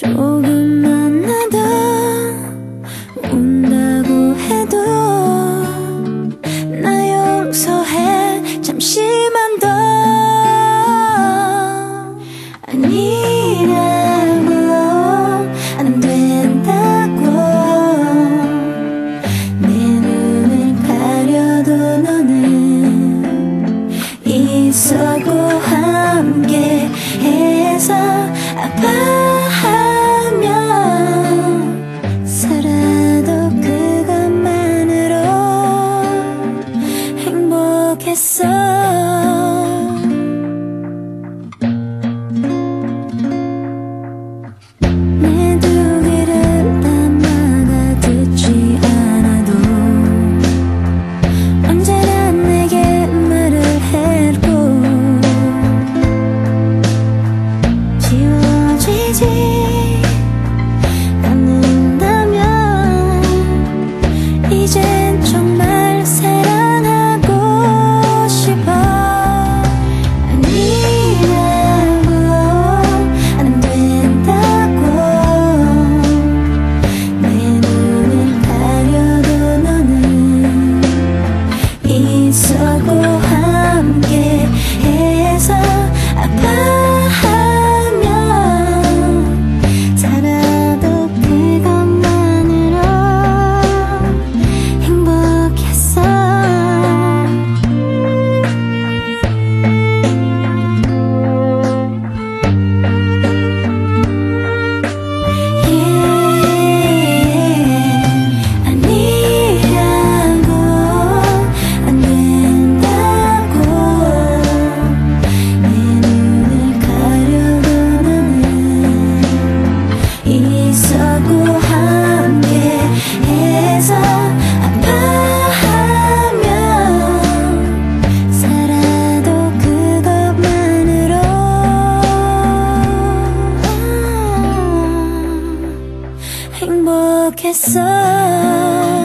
조금만 나도 운다고 해도 나 용서해. 잠시만 더. 아니라고 안 된다고 내 눈을 가려도 너는 있었고 함께 해서 아파하며 살아도 그것만으로 행복했어. 내 두 귀를 다 막아 듣지 않아도 언제나 내게 말을 했고 지워지지 않는다면 이젠 정말 사랑하고 싶어. 아니라고 안 된다고 내 눈을 가려도 너는 있었고 함께 해서 아파하며 살아도 그것만으로 행복했어. 아니라고 안 된다고 내 눈을 가려도 너는 있었고 함께 해서 아파하며 살아도 그것만으로 행복했어.